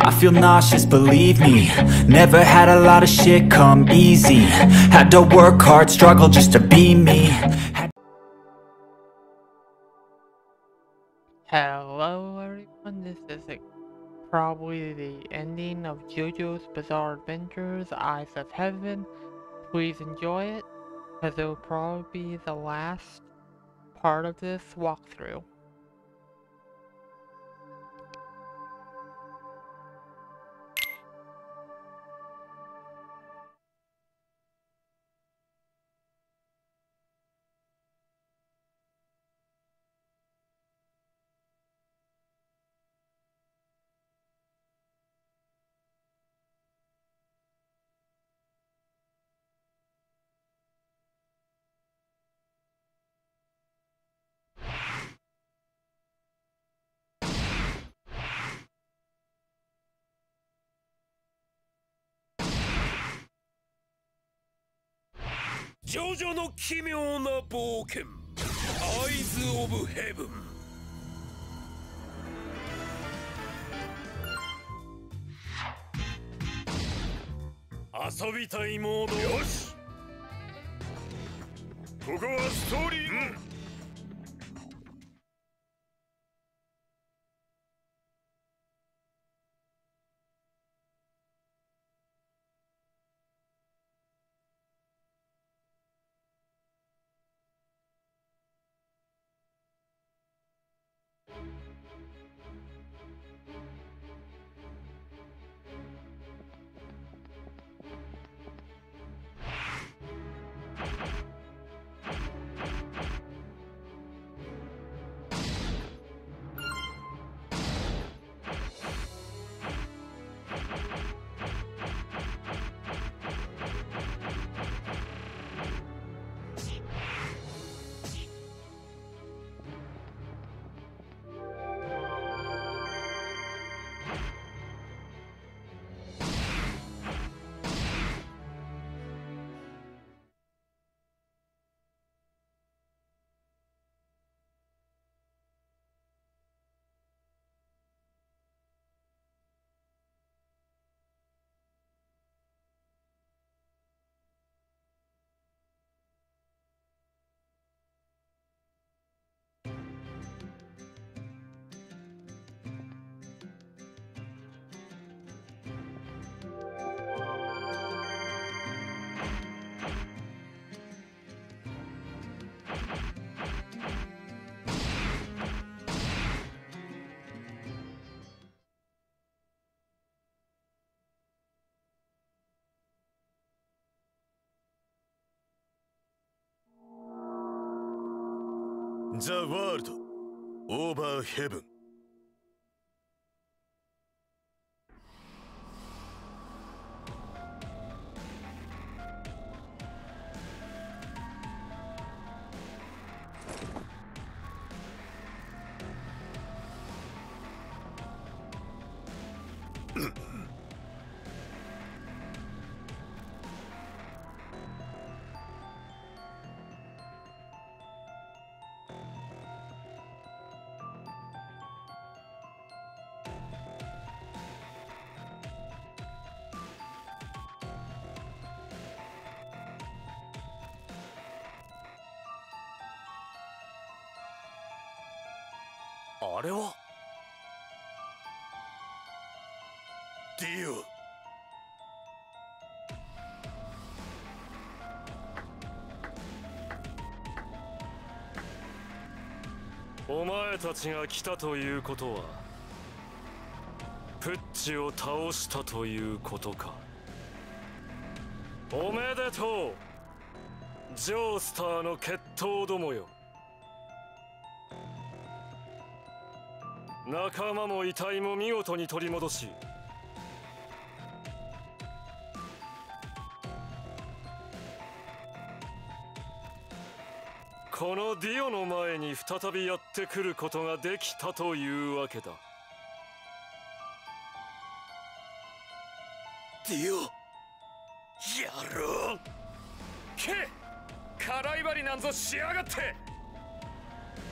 I feel nauseous, believe me. Never had a lot of shit come easy. Had to work hard, struggle just to be me. Hello everyone, this is probably the ending of JoJo's Bizarre Adventures Eyes of Heaven. Please enjoy it, as it will probably be the last part of this walkthrough. JoJoの奇妙な冒険 Eyes of Heaven。 遊びたいモード。よし、ここはストーリー。The World Over Heaven。 あれはディオ。お前たちが来たということはプッチを倒したということか。おめでとうジョースターの決闘どもよ。仲間も遺体も見事に取り戻し、このディオの前に再びやってくることができたというわけだ。ディオ、やろう。け、辛い針なんぞしやがって。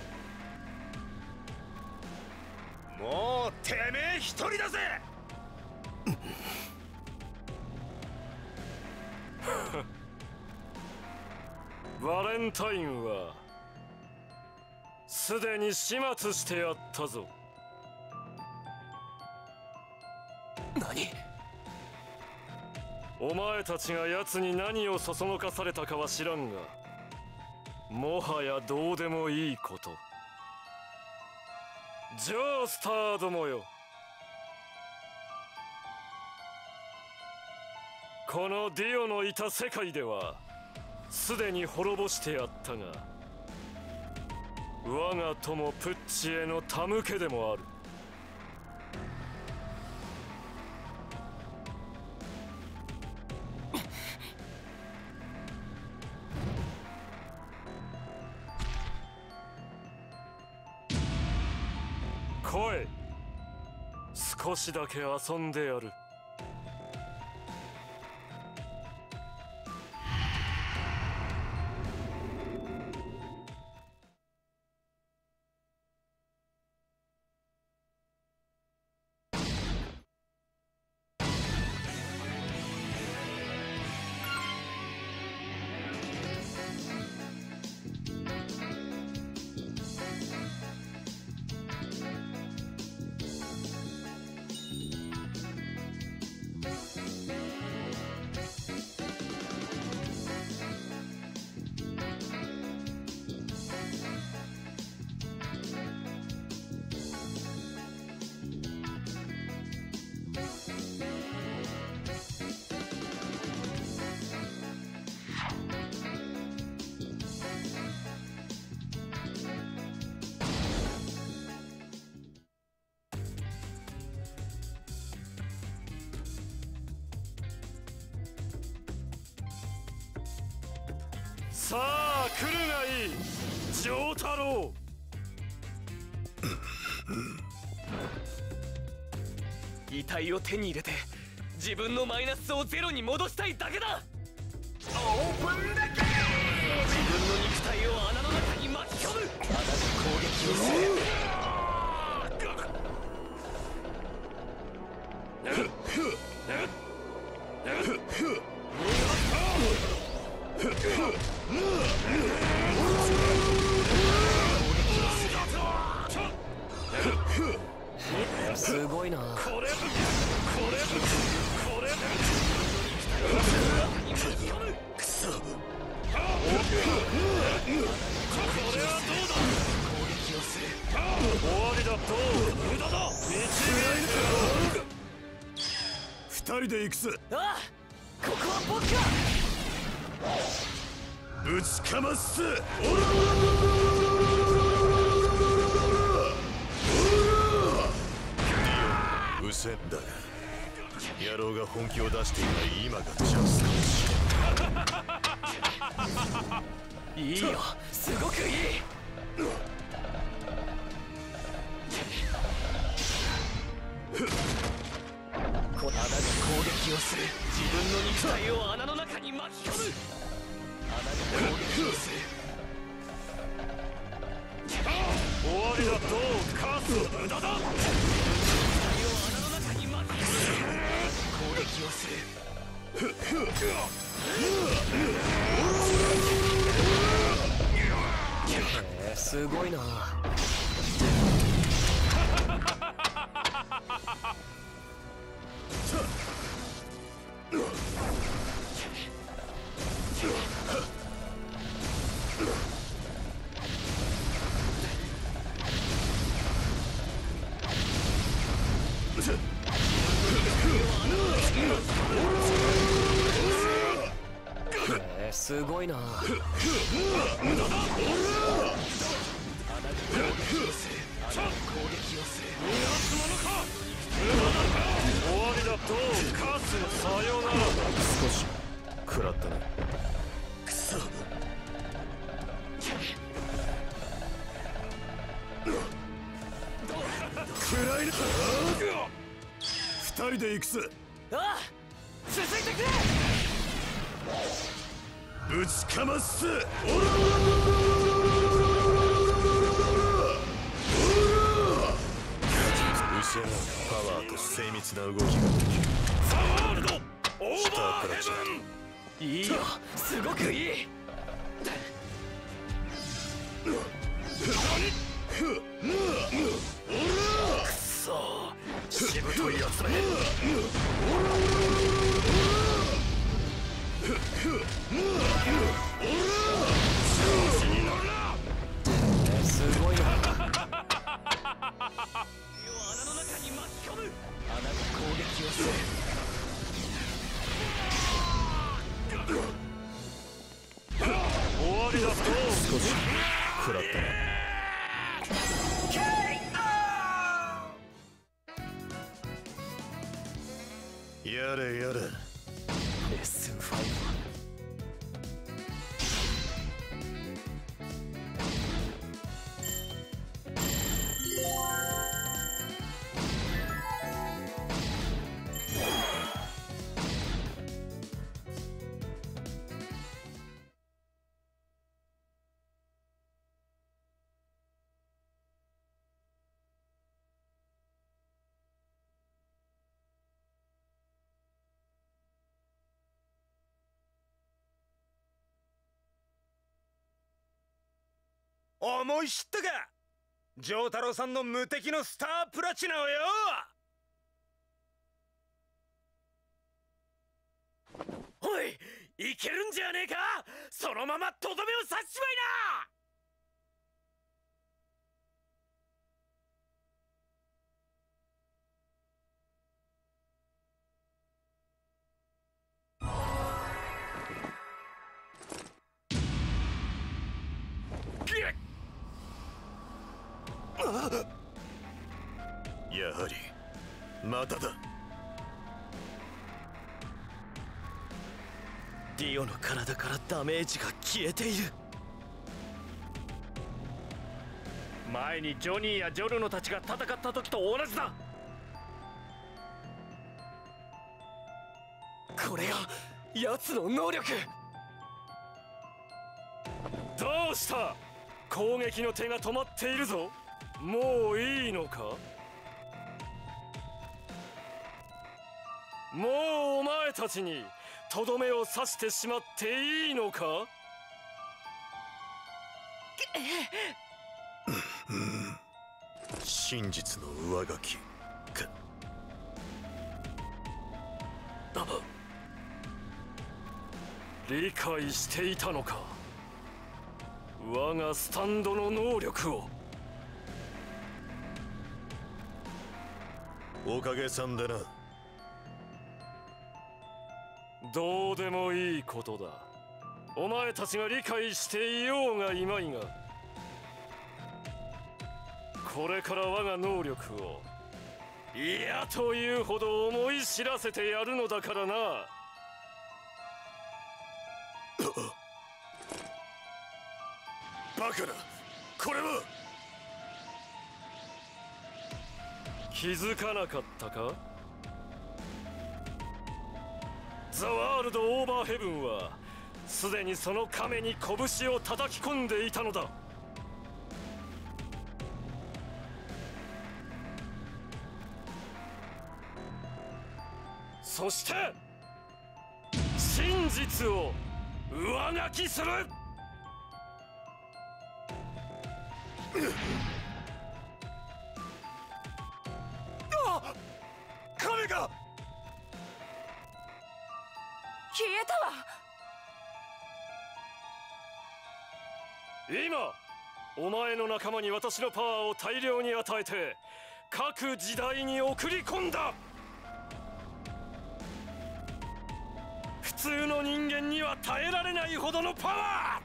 もうてめえ一人だぜ。 バレンタインはすでに始末してやったぞ。 何？ お前たちが奴に何をそそのかされたかは知らんが、もはやどうでもいいこと。じゃあスターどもよ、このディオのいた世界ではすでに滅ぼしてやったが、我が友プッチへの手向けでもある。来い、少しだけ遊んでやる。さあ来るがいい、丈太郎。 遺体を手に入れて自分のマイナスをゼロに戻したいだけだ。オープンだけ。自分の肉体を穴の中に巻き込む。同じ攻撃をする。すごいな。これくそ。これはどうだ。攻撃をする。 終わりだと無駄だ。 二人で行くぜ。 ああ、ここは僕がぶちかますぜ。うせんだが、野郎が本気を出していない今がチャンスかもしれん。 いいよ、すごくいい。この穴が攻撃をする。自分の肉体を穴の中に巻き込む。穴が攻撃をする。 終わりだとカス無駄だ。 攻撃をする。すごいな。すごいな。 終わりだとカスのさよならだ。 少し食らったね。 くそ。 暗いな。二人で行くぜ。 ああ、続いてくれ。 ぶちかますぜ。失うパワーと精密な動きができる。 ワールドオーバーヘブン。 いいよ、すごくいい。 くそしぶといやつめ。調子に乗るな。すごいな。 穴の中に巻き込む。穴が攻撃をする。 終わりだぞ。 少し食らったな。やれやれ。 レッスン5は思い知ったか、丈太郎さんの無敵のスタープラチナをよ。 おい、いけるんじゃねえか。そのままとどめを刺しちまいな。 やはりまただ。 ディオの体からダメージが消えている。 前にジョニーやジョルノたちが戦った時と同じだ。 これが奴の能力。 どうした。攻撃の手が止まっているぞ。もういいのか。もうお前たちにとどめを刺してしまっていいのか。 真実の上書きか。 理解していたのか、我がスタンドの能力を。 おかげさんでな。 どうでもいいことだ。お前たちが理解していようがいまいが、これから我が能力を嫌というほど思い知らせてやるのだからな。 バカな、これは。 気づかなかったか。ザ・ワールド・オーバーヘブンはすでにその亀に拳を叩き込んでいたのだ。そして真実を上書きする。 亀が消えたわ。 今お前の仲間に私のパワーを大量に与えて各時代に送り込んだ。普通の人間には耐えられないほどのパワ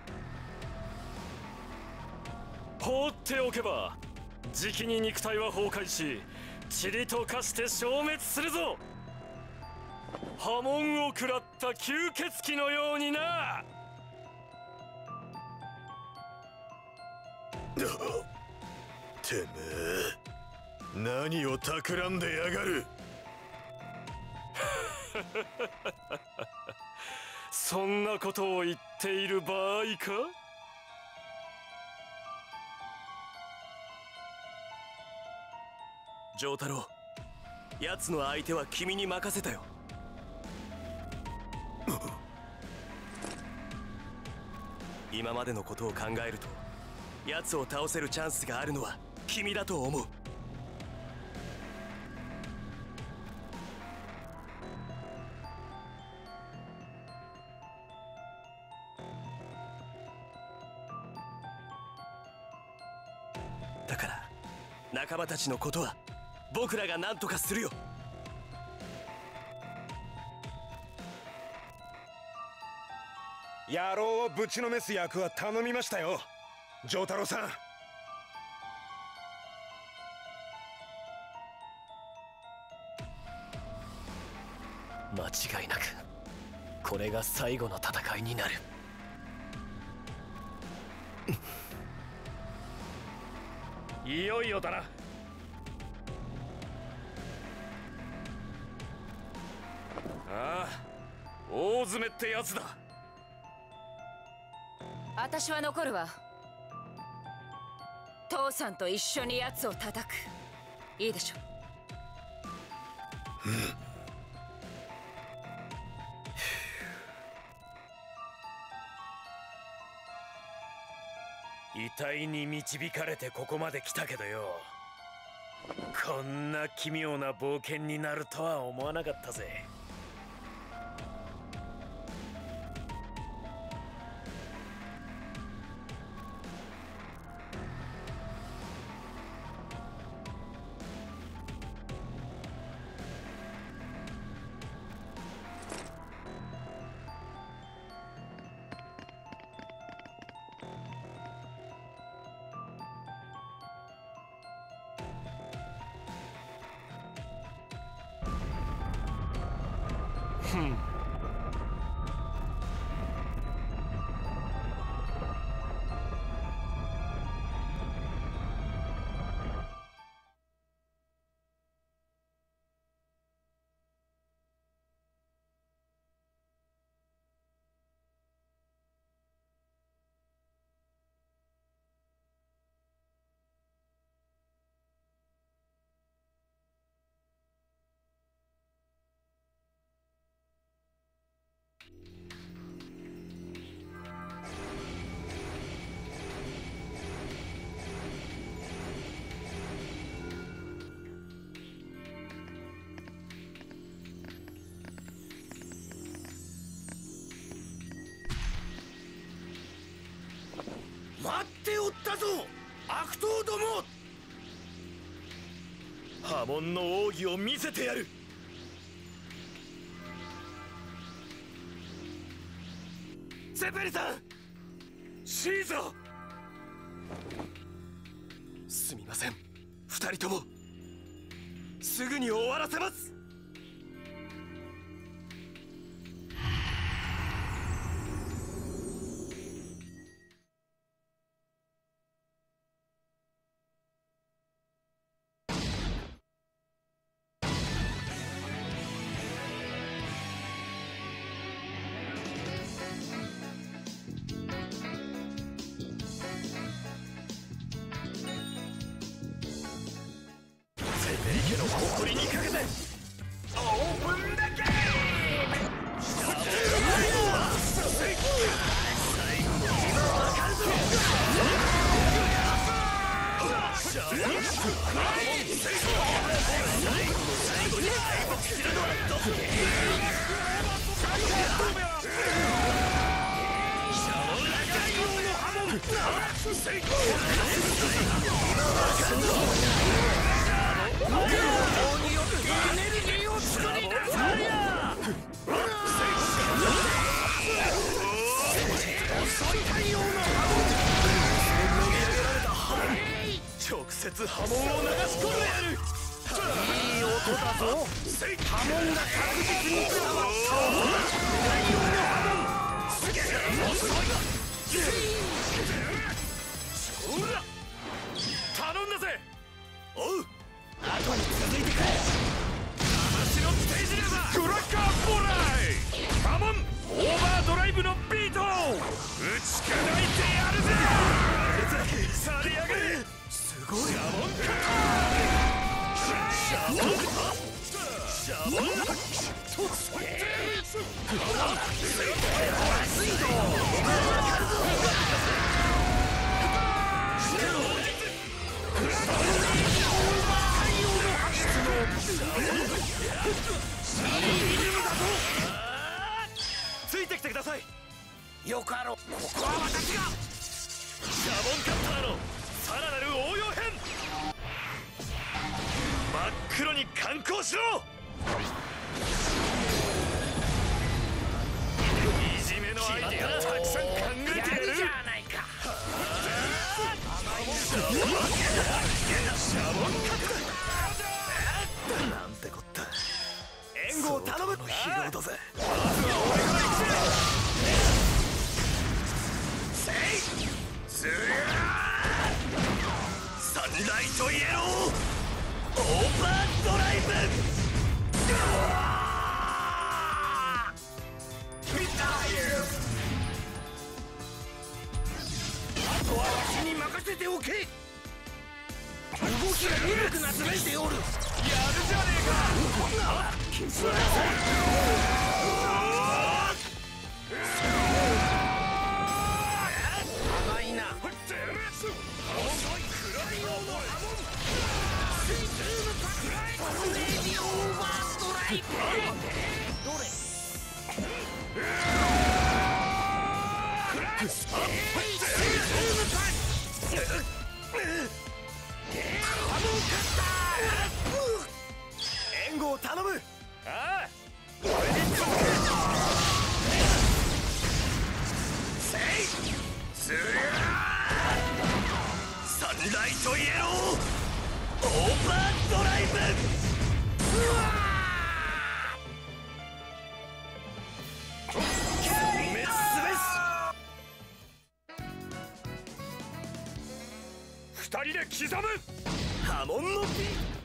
ー。放っておけばじきに肉体は崩壊し塵と化して消滅するぞ。波紋を食らった吸血鬼のようにな。 てめえ何を企んでやがる。 そんなことを言っている場合か。 丈太郎、奴の相手は君に任せたよ。今までのことを考えると奴を倒せるチャンスがあるのは君だと思う。だから仲間たちのことは僕らが何とかするよ。 野郎をぶちのめす役は頼みましたよ、丈太郎さん。 間違いなくこれが最後の戦いになる。 いよいよだな。ああ、大詰めってやつだ。 私は残るわ。父さんと一緒に奴を叩く。いいでしょ。 遺体に導かれてここまで来たけどよ、こんな奇妙な冒険になるとは思わなかったぜ。 待っておったぞ悪党ども。 波紋の奥義を見せてやる。 ゼペリさん、 シーザー。 すみません、二人ともすぐに終わらせます。 家の誇りにかけてオープンだけ。 直接波紋を流し込んでやる。いい音だぞ。波紋が確実に伝わった。大量の波紋。すげえ。 ほら、頼んだぜ。 おう。後に続いてくれ。 私のステージレバークラッカーボーライ。波紋オーバードライブのビートを打ち砕いてやるぜ。さり上がれ。 すごい。 シャボンカシャボンシャボンシついてきてください。 よかろう。ここは私が。 シャボンカッターのさらなる応用編。真っ黒に敢行しろ。いじめのアイデアたくさん考えてやるじゃないか。シャボンカッターなんてこった。援護を頼む。ヒーローだぜ。 サンライトイエローオーバードライブ。 あとはわしに任せておけ。動きが鈍くなってきておる。 やるじゃねえか。 甘いな。 援護を頼む。 ああ、サンライトイエローオーバードライブ。二人で刻む波紋のビー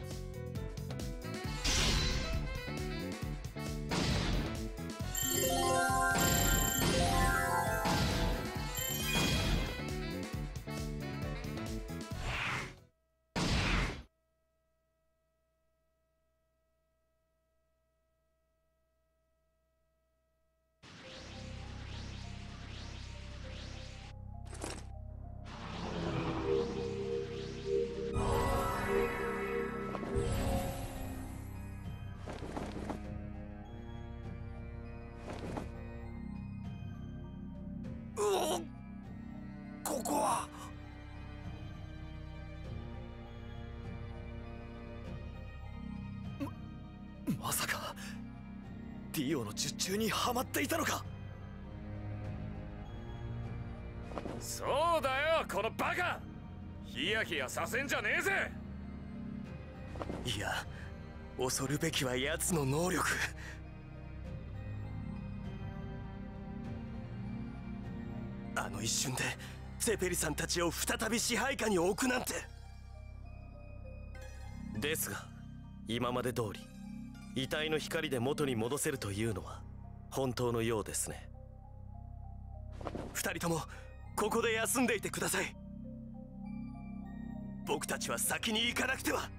ここは。 まさかディオの術中にはまっていたのか。 そうだよ、このバカ。ヒヤヒヤさせんじゃねえぜ。 いや、恐るべきは奴の能力。あの一瞬でゼペリさんたちを再び支配下に置くなんて。ですが今まで通り遺体の光で元に戻せるというのは本当のようですね。二人ともここで休んでいてください。僕たちは先に行かなくては。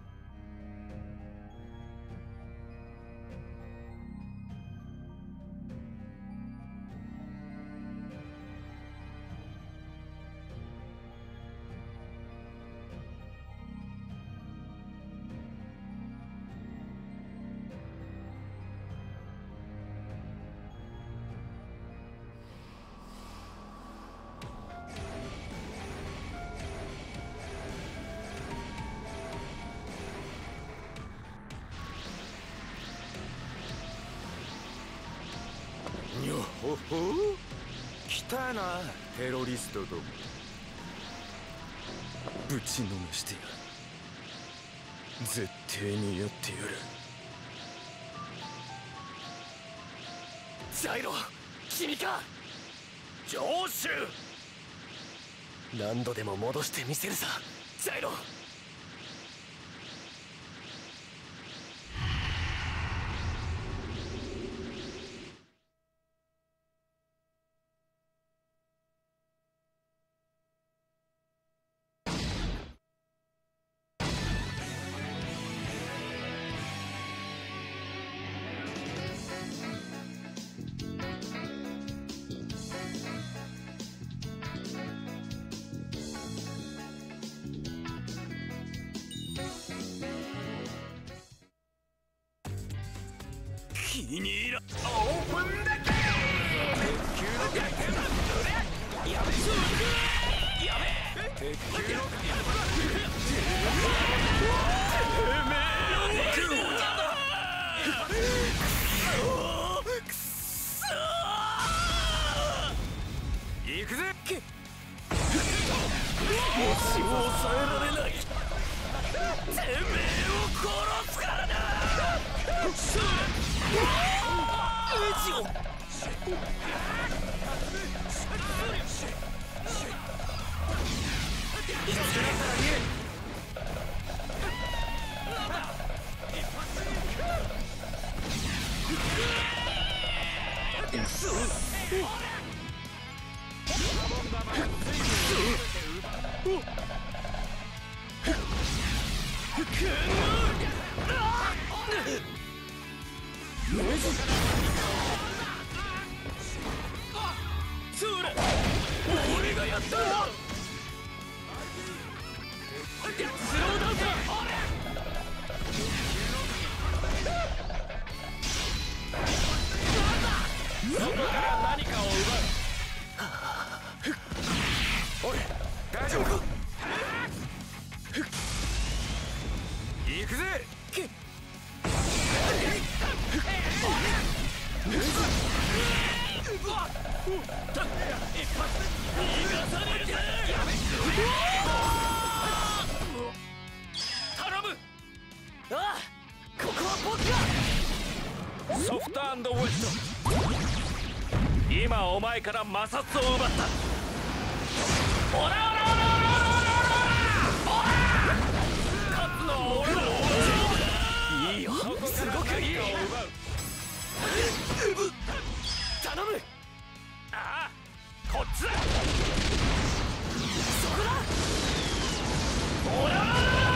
ほほ来たな、テロリストども。ぶちのめしてやる。絶対にやってやる。 ジャイロ、君か。 ジョーシュ、 何度でも戻してみせるさ、ジャイロ。 気に入らオープンだけ鉄球のやめ鉄球のくそー行くぜ腰を抑えられないてめえを殺すからな俺がやったスローダウンだ外から何かを奪うおい大丈夫か行くぜ頼むああここは僕がソフト&ウェスト今お前から摩擦を奪ったオラオラオラオラオラ勝つのは俺だいいよすごくいい頼むああこっちだそこだオラ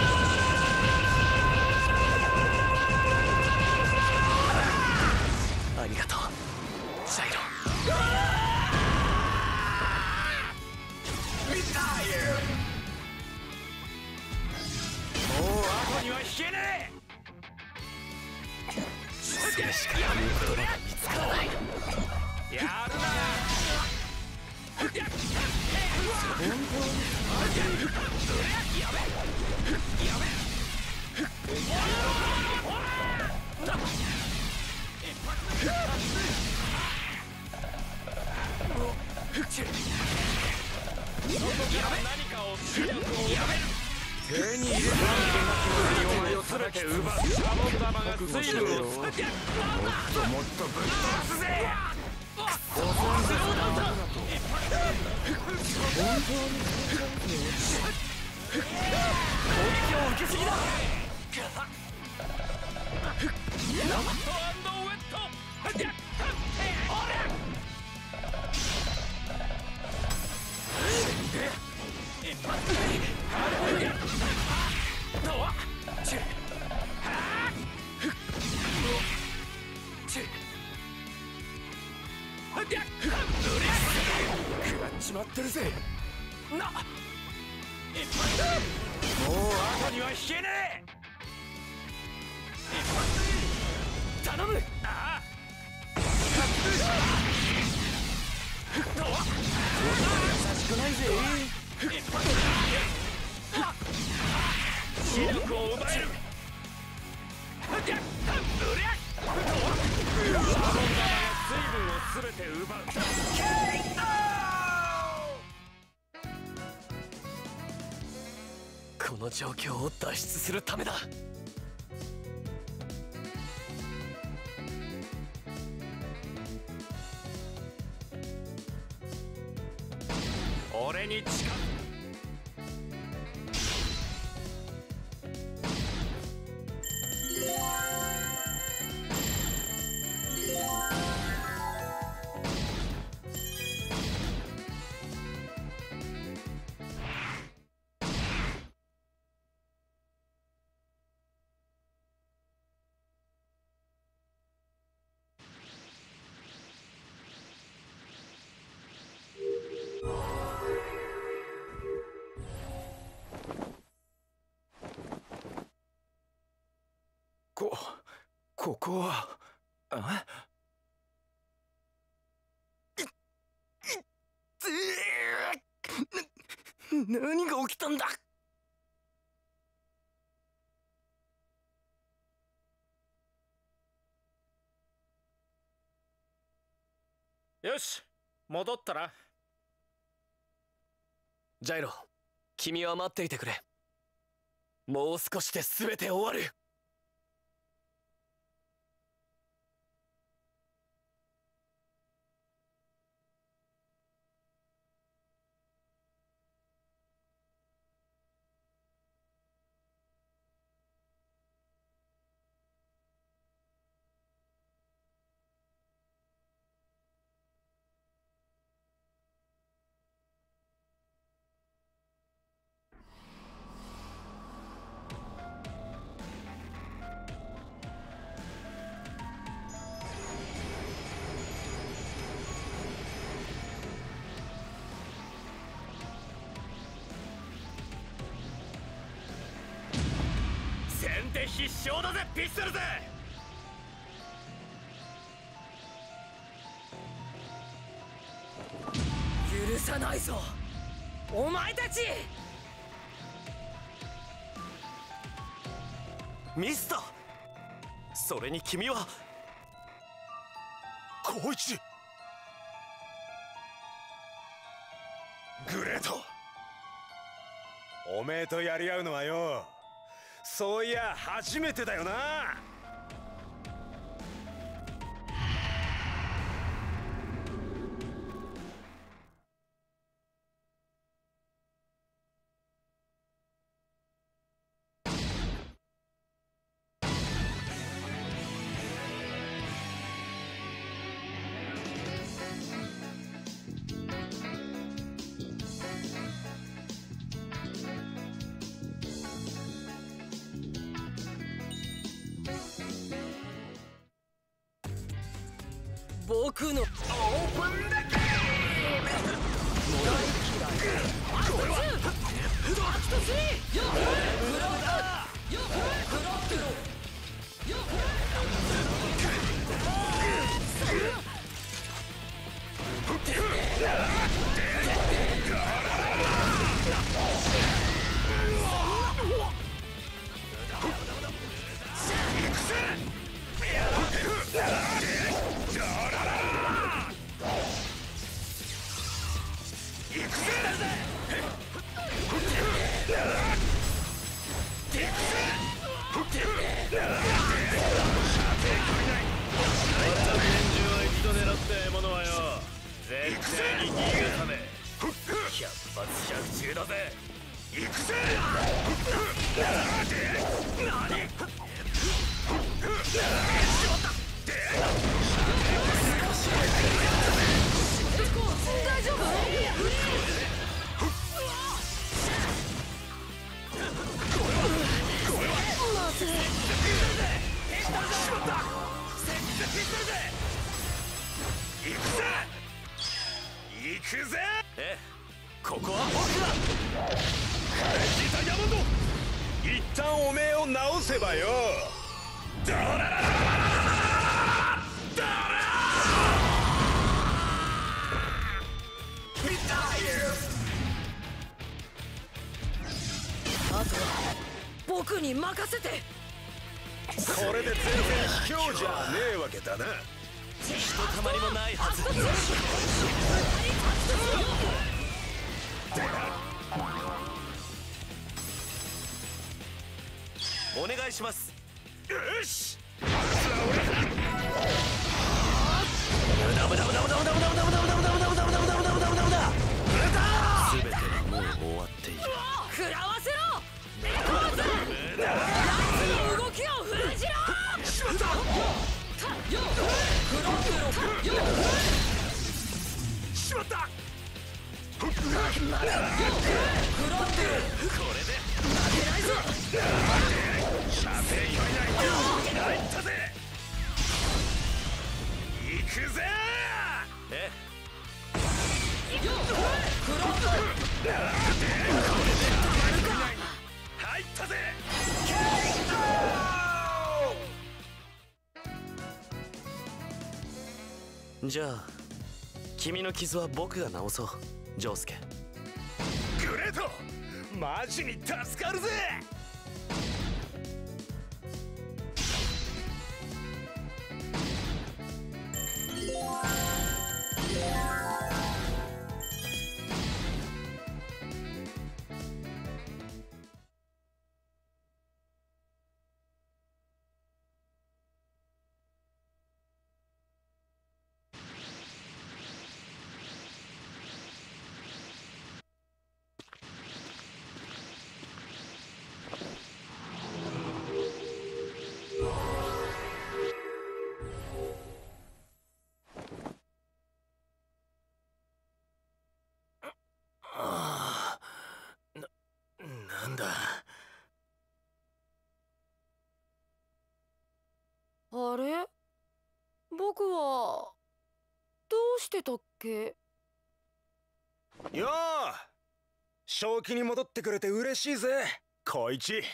ありがとうシャイロもう後には引けねえそれしか言う言葉が見つからないやるな何かを手に入れたお前をただけ奪うシャボン玉が水分をもっとぶっ飛ばすぜ攻撃を受けすぎだラット&ウェット食らっちまってるぜなもう後には引けねえ頼むああ優しくないぜ視力を奪えるシャボン玉が水分を全て奪うこの状況を脱出するためだ俺に近づくここは何が起きたんだ。 よし、戻ったら。 ジャイロ、君は待っていてくれ。もう少しで全て終わる。 先手必勝だぜ、ピストルズ。 許さないぞ、お前たち。 ミスター、それに君は光一。 グレート、おめえとやり合うのはよ、そういや初めてだよな。 僕のオープンだけ。 ここは僕だ。ジタヤマンド、一旦おめえを直せばよ。ドラララララララドラあとは僕に任せて。 これで全然卑怯じゃねえわけだな。 ひとたまりもないはず。 お願いします。よし。全てはもう終わっている。 食らわせろ。奴の動きを封じろ。しまった。 しまった。 これで負けないぞ。 入ったぜ。行くぜ。入ったぜ。 じゃあ君の傷は僕が治そう、ジョウスケ。 グレート、マジに助かるぜ。 なんだ。 あれ、僕はどうしてたっけ？ よー、正気に戻ってくれて嬉しいぜ、小一。 よ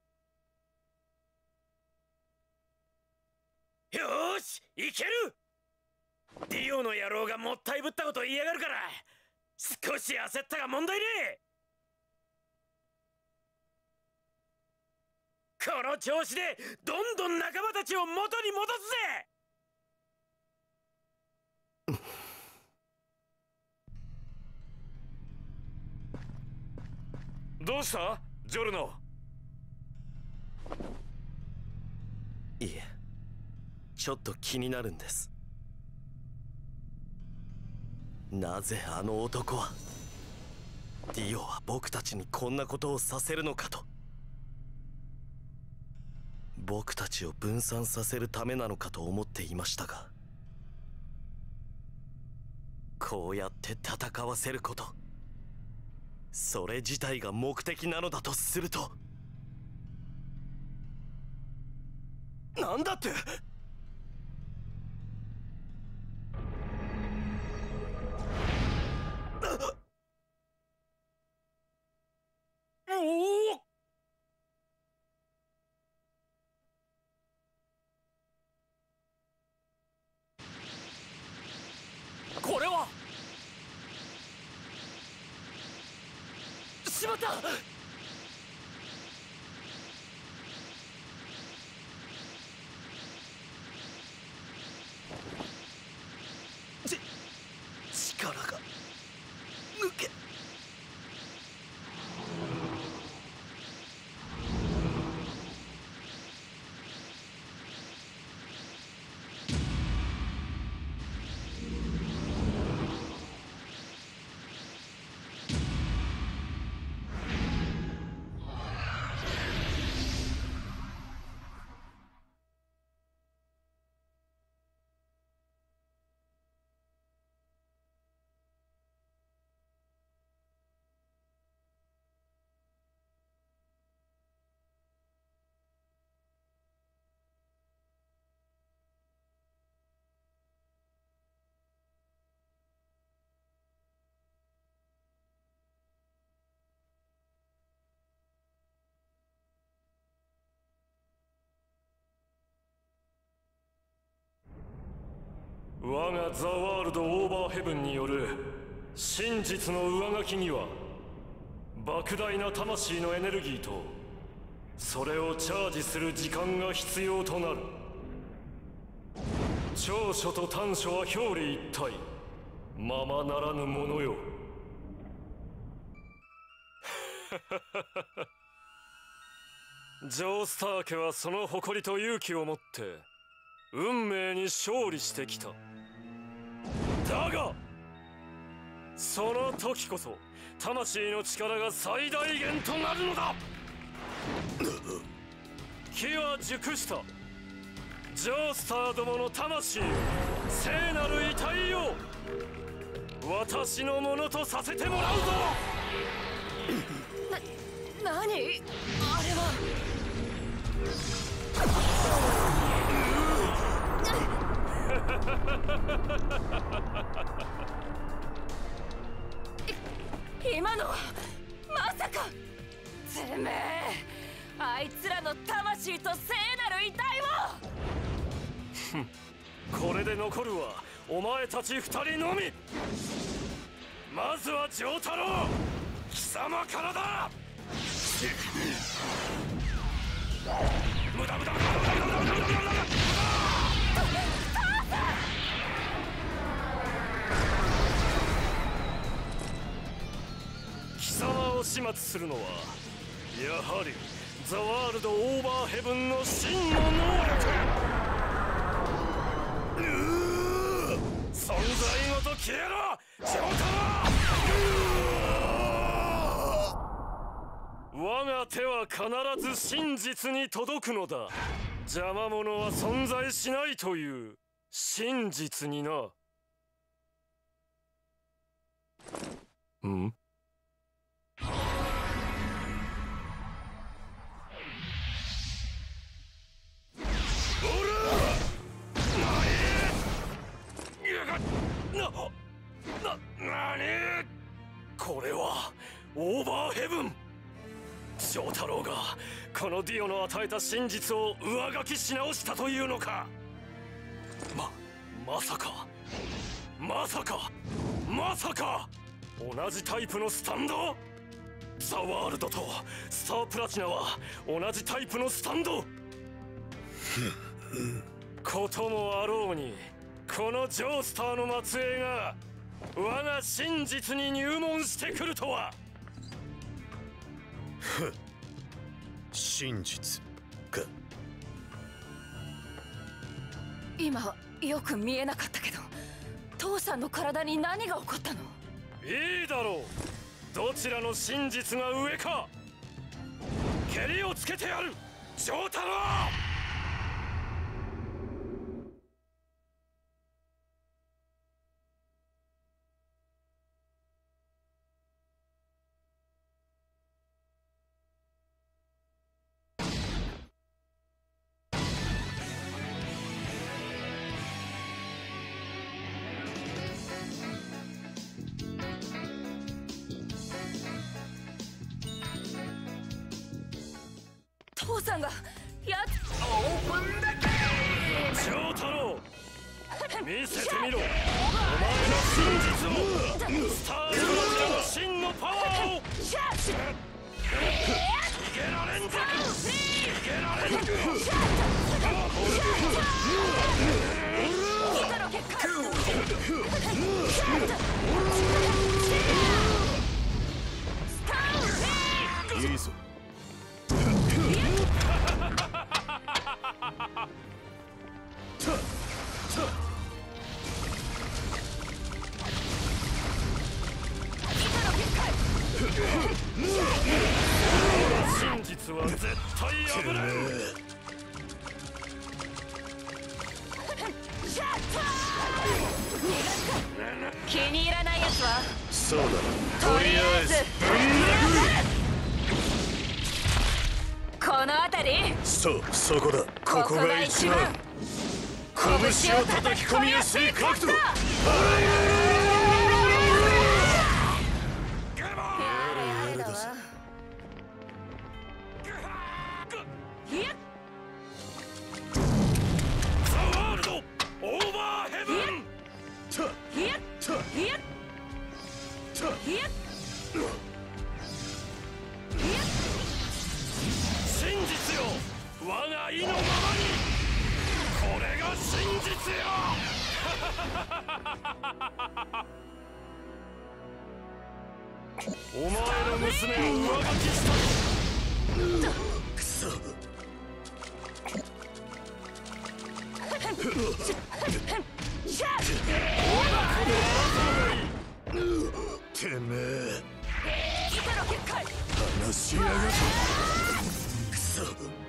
ーし、いける。ディオの野郎がもったいぶったこと言いやがるから少し焦ったが問題ねえ。この調子でどんどん仲間たちを元に戻すぜ。どうしたジョルノ？ いえ、ちょっと気になるんです。なぜあの男は、ディオは僕たちにこんなことをさせるのかと。僕たちを分散させるためなのかと思っていましたが、こうやって戦わせること、それ自体が目的なのだとすると、なんだって。 おお、これはしまった。 力が抜け。 我がザ・ワールド・オーバーヘブンによる真実の上書きには、莫大な魂のエネルギーとそれをチャージする時間が必要となる。長所と短所は表裏一体、ままならぬものよ。ジョースター家はその誇りと勇気をもって運命に勝利してきた。だがその時こそ魂の力が最大限となるのだ。機は熟した。ジョースターどもの魂よ、聖なる遺体を私のものとさせてもらうぞ。 何？あれは。今のはまさか。てめえ、あいつらの魂と聖なる遺体を。 これで残るはお前たち二人のみ。まずは丈太郎、貴様からだ。無駄無駄無駄無駄無駄無駄無駄無駄無駄無駄。貴様を始末するのはやはりザワールドオーバーヘブンの真の能力。存在ごと消えろ丈太郎。我が手は必ず真実に届くのだ。邪魔者は存在しないという真実にな。ん？これはオーバーヘブン。丈太郎がこのディオの与えた真実を上書きし直したというのか。まさか同じタイプのスタンド。ザワールドとスタープラチナは同じタイプのスタンド。こともあろうにこのジョースターの末裔が我が真実に入門してくるとは。 真実か。 今よく見えなかったけど、父さんの体に何が起こったの？ いいだろう。どちらの真実が上かケリをつけてやる丈太郎。 父さんがオープンだけ。 丈太郎、見せてみろお前の真実を。スタープラチナの真のパワーを。逃げられんぞ。逃げられんぞ。 いいぞ。 真実は絶対破れん。 気に入らないやつはそうだな。 とりあえずこの辺り。 そこだ。ここが一番拳を叩き込みやすい角度。 ザワールドオーバーヘブン。真実よ我が意のままに。これが真実よ。お前の娘を上書きした。 くそ。てめえ話しやがる。くそ。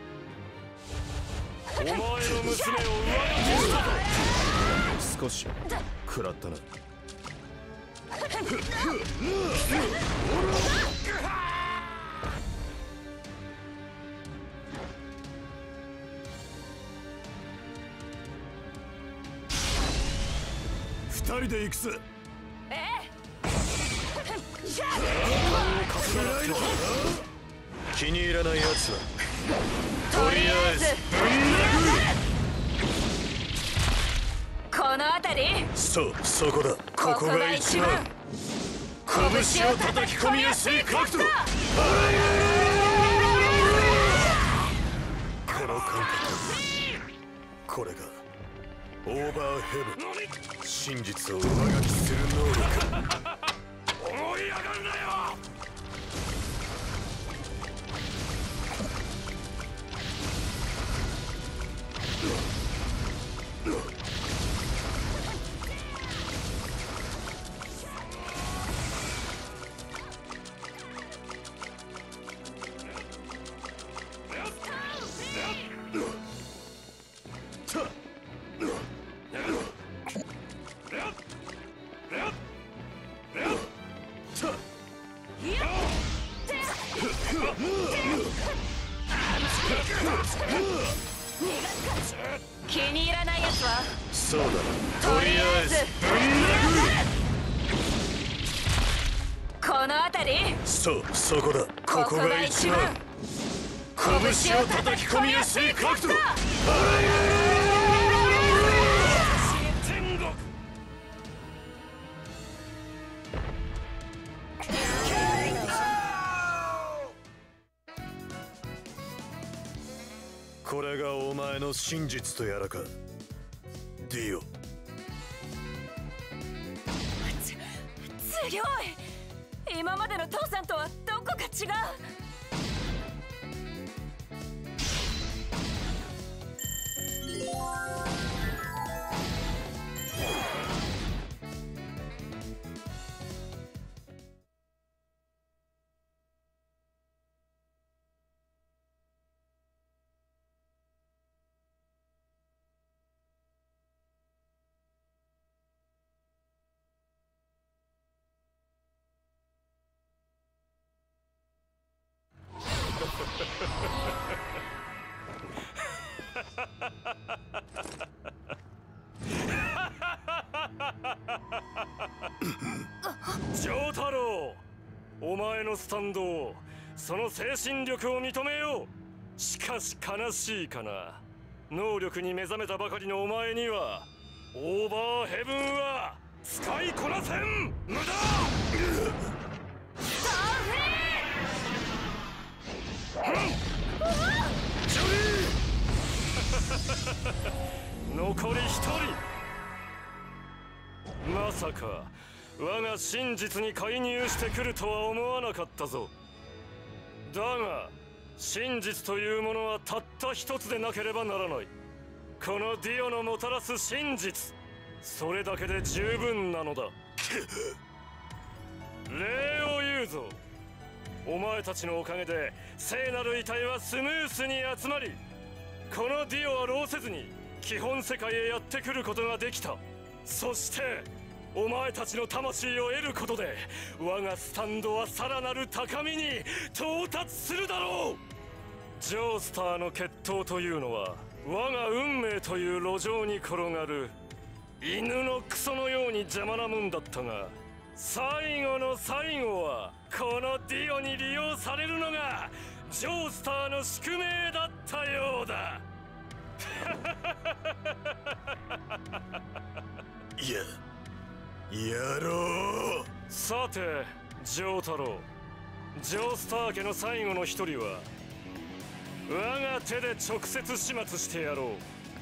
お前の娘を上書きしたと。 少し食らったな。二人で行くぜ。気に入らないやつはとりあえずぶん殴る。 ここの辺り。 そこだ。ここが一番拳を叩き込みやすい角度。この感覚、これがオーバーヘブン、真実を上書きする能力。 思い上がるなよ。 気に入らないやつはそうだな。 とりあえずこの辺り。 そこだ。ここが一番拳を叩き込みやすい角度。 天国。 これがお前の真実とやらか、ディオ。 強い。今までの父さんとはどこか違う。 丈太郎、お前のスタンドを、その精神力を認めよう。しかし悲しいかな。能力に目覚めたばかりのお前にはオーバーヘブンは使いこなせん。無駄。残り一人。まさか我が真実に介入してくるとは思わなかったぞ。だが真実というものはたった一つでなければならない。このディオのもたらす真実、それだけで十分なのだ。礼を言うぞ。お前たちのおかげで聖なる遺体はスムースに集まり、このディオは労せずに基本世界へやってくることができた。そしてお前たちの魂を得ることで我がスタンドはさらなる高みに到達するだろう。ジョースターの決闘というのは我が運命という路上に転がる犬のクソのように邪魔なもんだったが、最後の最後はこのディオに利用されるのがジョースターの宿命だったようだ。 やろう。 さて丈太郎、ジョースター家の最後の一人は我が手で直接始末してやろ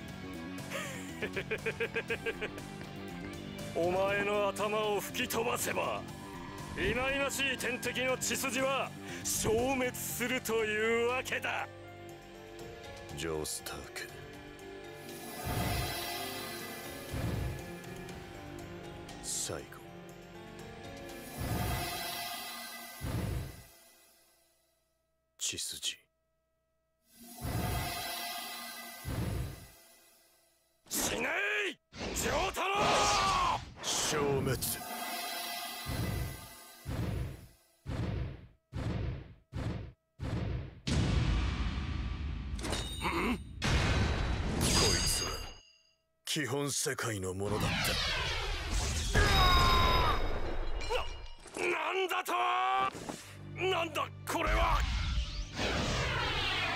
う。お前の頭を吹き飛ばせば忌々しい天敵の血筋は消滅するというわけだ。 ジョースター家、最後。血筋。 死ねい丈太郎。 消滅。こいつは基本世界のものだった。 なんだと。なんだこれは。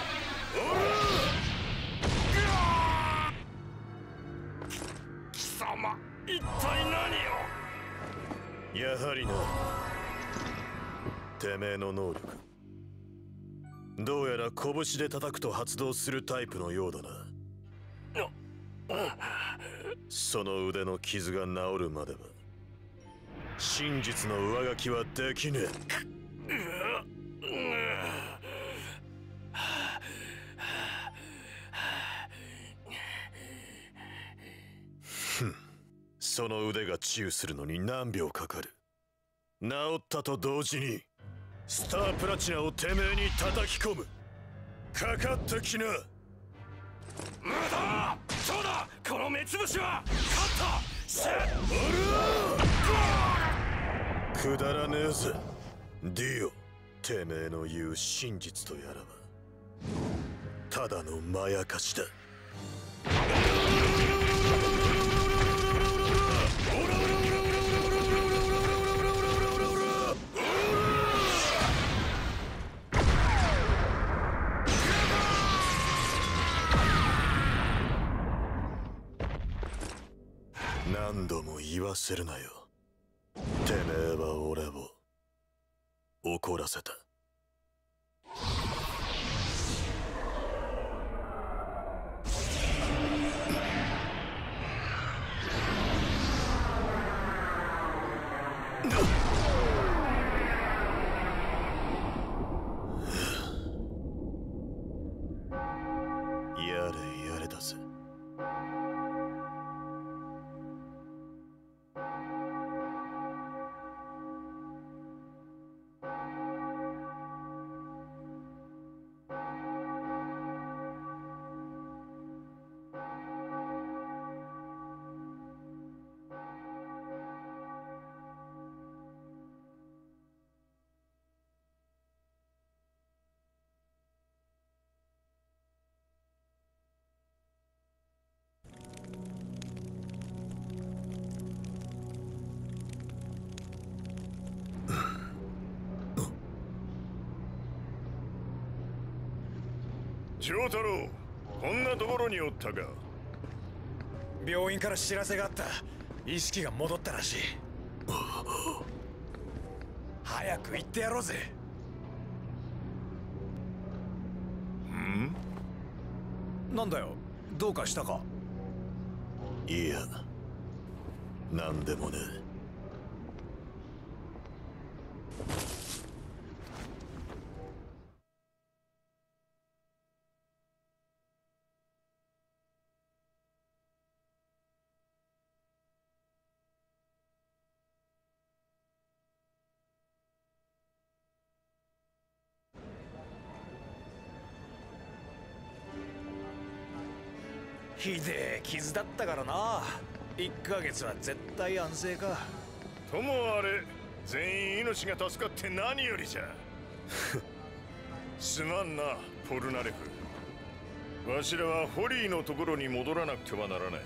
貴様一体何を。 やはりな、てめえの能力、どうやら拳で叩くと発動するタイプのようだな。その腕の傷が治るまでは真実の上書きはできねえ。その腕が治癒するのに何秒かかる。治ったと同時にスタープラチナをてめえに叩き込む。かかってきな。 無駄。そうだ、この目つぶしは勝った。 くだらねえぜディオ。てめえの言う真実とやらはただのまやかしだ。何度も言わせるなよ。てめえは俺を怒らせた。やれやれだぜ。 長太郎、こんなところにおったか。 病院から知らせがあった。意識が戻ったらしい。早く行ってやろうぜ。なんだよ、どうかしたか。 いや、なんでもね。 ひでえ傷だったからな。1ヶ月は絶対安静か。 ともあれ、全員命が助かって何よりじゃ。すまんな、ポルナレフ。わしらはホリーのところに戻らなくてはならない。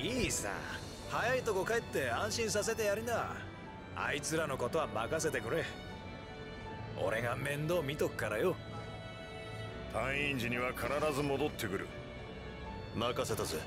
いいさ、早いとこ帰って安心させてやりな。あいつらのことは任せてくれ。俺が面倒見とくからよ。 退院時には必ず戻ってくる。 任せたぜ。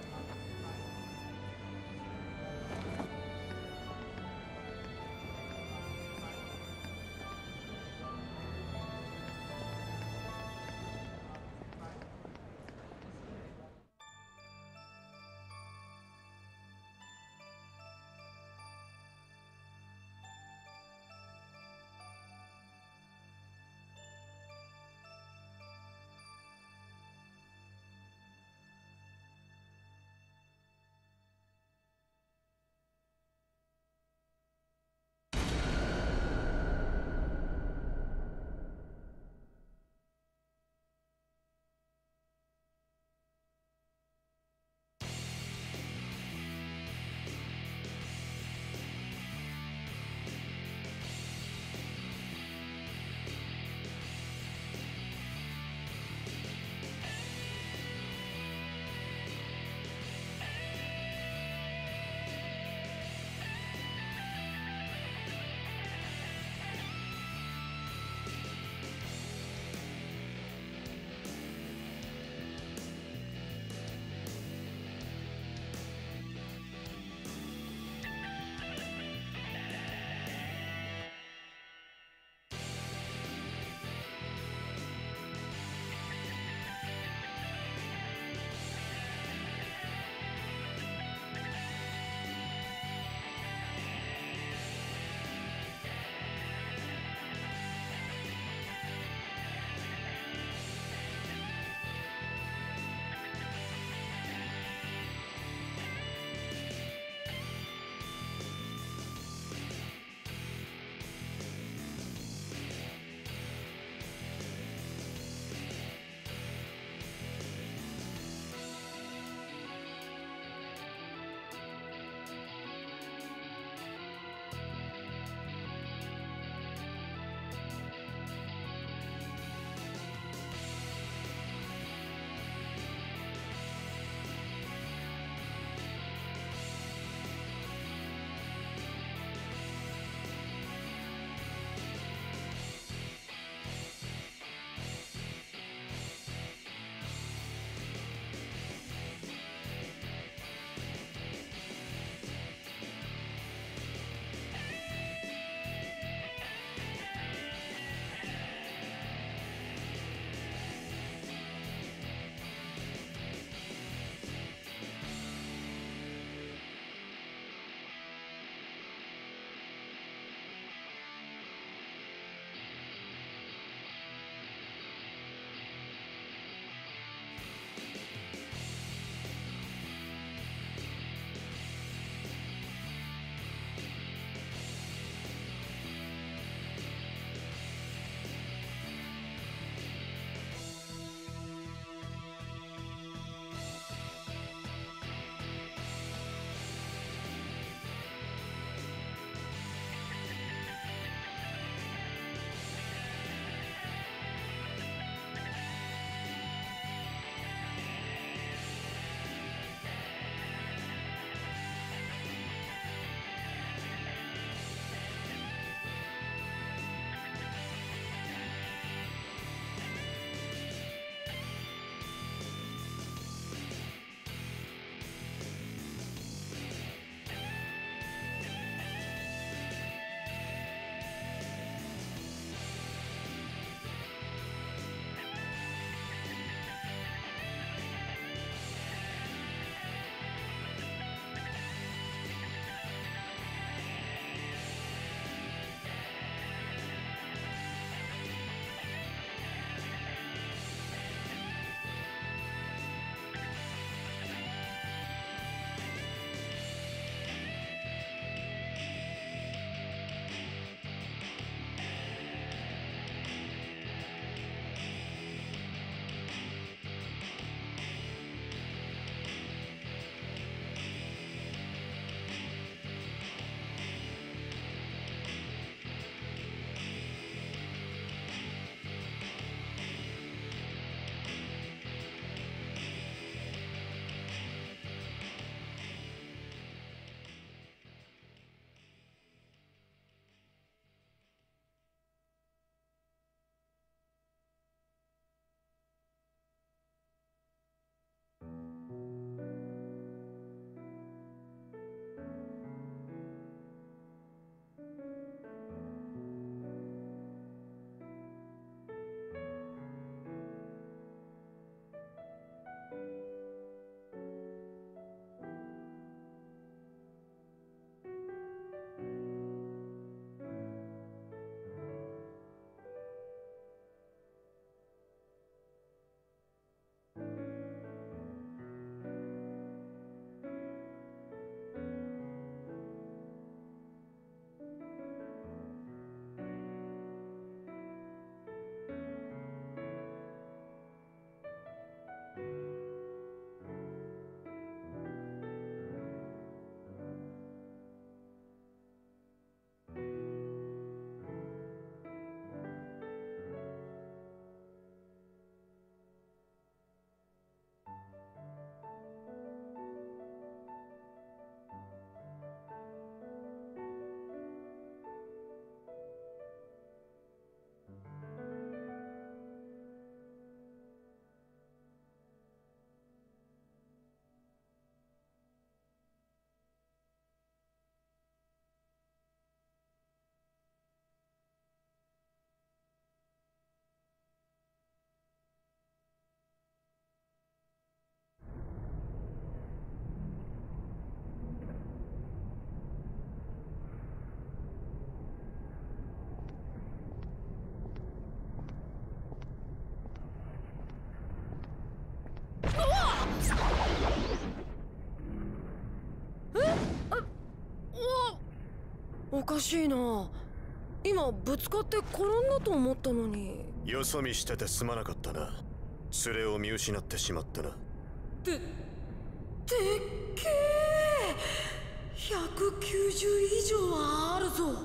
おかしいな。今ぶつかって転んだと思ったのに。 よそ見しててすまなかったな。連れを見失ってしまったな。 でっけえ。190以上はあるぞ。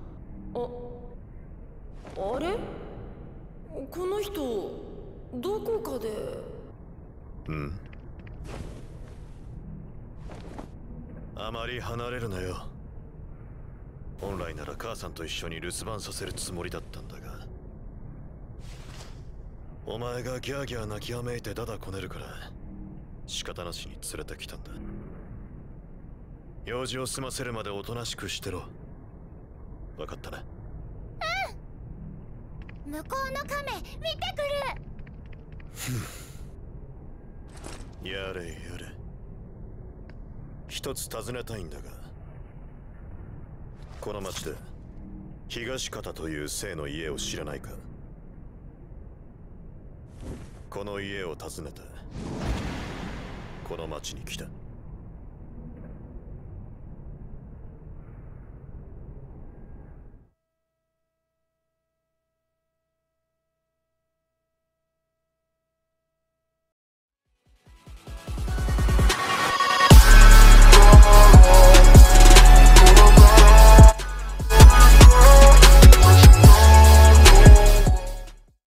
あれ、この人どこかで。 あまり離れるなよ。本来なら母さんと一緒に留守番させるつもりだったんだが、お前がギャーギャー泣きわめいてダダこねるから仕方なしに連れてきたんだ。用事を済ませるまでおとなしくしてろ。分かったな。 向こうの亀見てくる。 やれやれ。一つ尋ねたいんだが、この町で東方という姓の家を知らないか？この家を訪ねてこの町に来た。